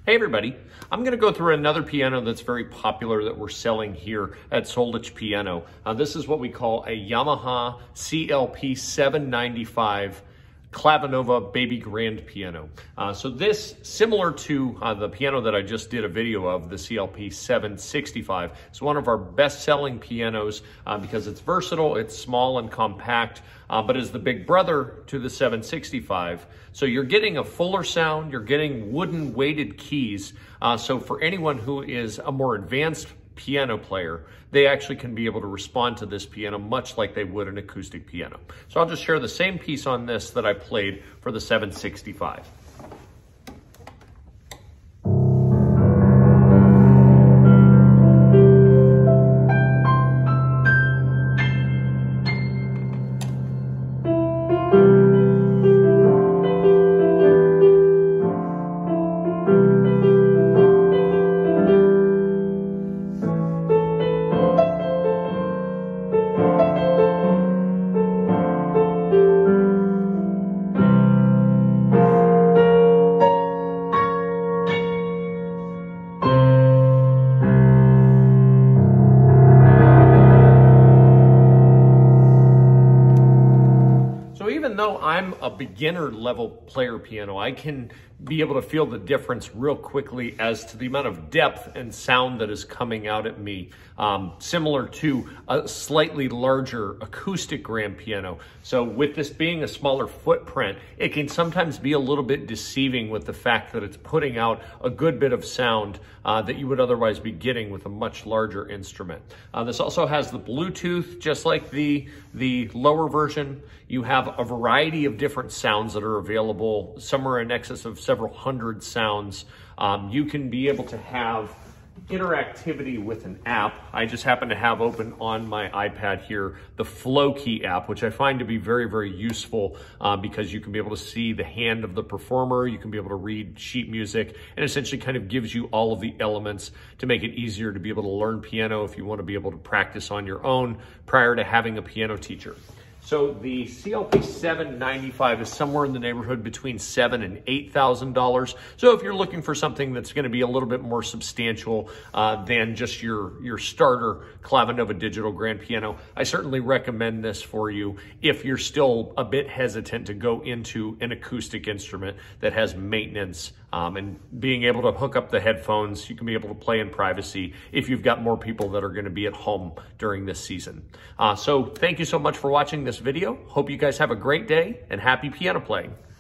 Hey everybody, I'm going to go through another piano that's very popular that we're selling here at Solich Piano. This is what we call a Yamaha CLP 795 Clavinova Baby Grand Piano. So this, similar to the piano that I just did a video of, the CLP 765, is one of our best-selling pianos because it's versatile, it's small and compact, but is the big brother to the 765. So you're getting a fuller sound, you're getting wooden weighted keys. So for anyone who is a more advanced piano player, they actually can be able to respond to this piano much like they would an acoustic piano. So I'll just share the same piece on this that I played for the 765. Even though I'm a beginner level player piano, I can be able to feel the difference real quickly as to the amount of depth and sound that is coming out at me, similar to a slightly larger acoustic grand piano. So with this being a smaller footprint, it can sometimes be a little bit deceiving with the fact that it's putting out a good bit of sound that you would otherwise be getting with a much larger instrument. This also has the Bluetooth, just like the lower version. You have a variety of different sounds that are available, somewhere in excess of several hundred sounds. You can be able to have interactivity with an app. I just happen to have open on my iPad here the Flow-Key app, which I find to be very, very useful because you can be able to see the hand of the performer, you can be able to read sheet music, and essentially kind of gives you all of the elements to make it easier to be able to learn piano if you want to be able to practice on your own prior to having a piano teacher. So the CLP 795 is somewhere in the neighborhood between $7,000 and $8,000. So if you're looking for something that's going to be a little bit more substantial than just your starter Clavinova digital grand piano, I certainly recommend this for you if you're still a bit hesitant to go into an acoustic instrument that has maintenance and being able to hook up the headphones. You can be able to play in privacy if you've got more people that are going to be at home during this season. So thank you so much for watching this video. Hope you guys have a great day and happy piano playing.